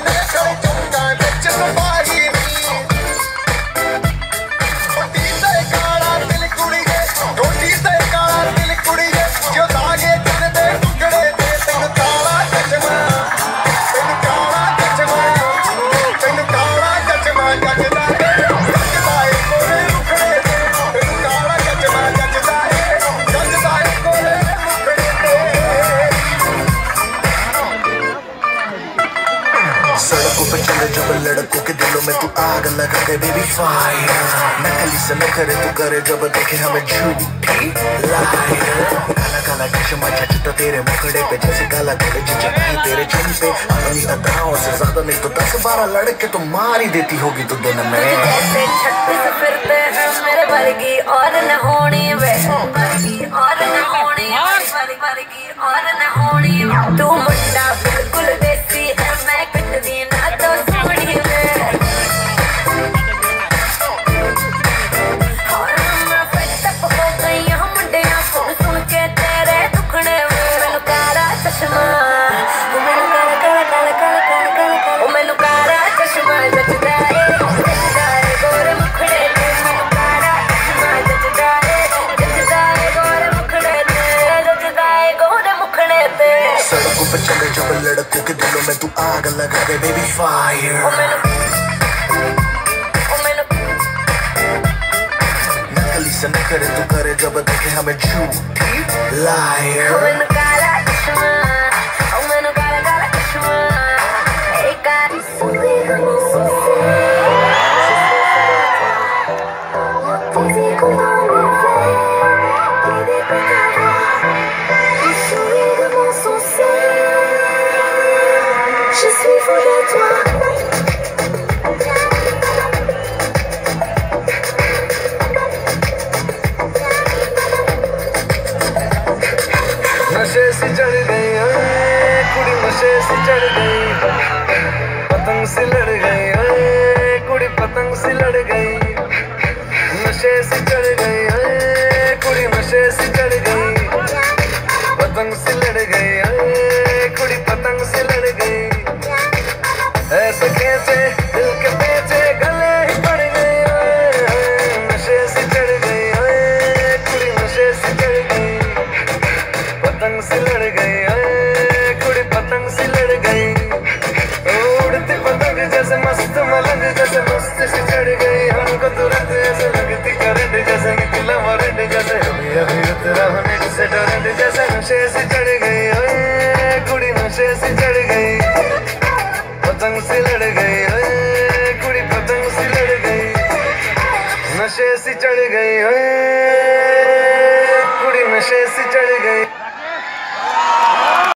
जब लड़कों के दिलों में तू आग लगा दे बेबी फायर, नकली से न करे तू करे जब देखे हमें झूठी लायर। काला काला चश्मा जचता तेरे मुखड़े पे जैसे काला घड़े जचता है तेरे चुन पे। अपनी अदाओं से ज्यादा नहीं तो 10-12 लड़के तो मार ही देती होगी तू दिन में। जैसे 36 फिरते हैं मेरे वर्गी और न होनी वे, और न होनी वर्गी और न होनी। तू मुंडा बिल्कुल देसी है, मैं कटदी ना तो सोनी वे। और मैं फेटअप हो गई हूं मुंडियां सुन सुन के तेरे दुखड़े वे। मैनू काला चश्मा, मैनू काला काला काला काला काला काला, मैनू काला चश्मा जचदा है गोरे मुखड़े ते। मैनू काला चश्मा जचदा है गोरे मुखड़े ते, जचदा है गोरे मुखड़े ते। सड़कों पे चले जब लड़कों के दिलों में तू आग लगा दे बेबी फायर। नकली से न करे तू करे जब देखे हमें झूठी लायर। मैनू काला चश्मा, मैनू काला काला चश्मा। Je suis fou de toi. नशे से चढ़ गई कुड़ी, नशे से चढ़ गई, पतंग से लड़ गई कुड़ी, पतंग से लड़ गई। नशे से चढ़ गई कुड़ी, नशे से चढ़ गई, पतंग से लड़ गई कुड़ी, पतंग से लड़ गई। ऐसे खेचे दिल के पेचे गले ही पड़ गई। नशे से चढ़ गई कुड़ी, नशे से चढ़ गई, पतंग से लड़ गई कुड़ी, पतंग से लड़ गई। उड़ती पतंग जैसे मस्त मलंग जैसे मस्त से चढ़ गई। हमको तुरंत ऐसे लगती करंट जैसे निकला वारंट जैसे अभी अभी उतरा होने से टोरेंट जैसे। नशे से चढ़ गई कुड़ी, नशे से चढ़ गई, पतंग से लड़ गई कुड़ी, पतंग से लड़ गई। नशे से चढ़ गई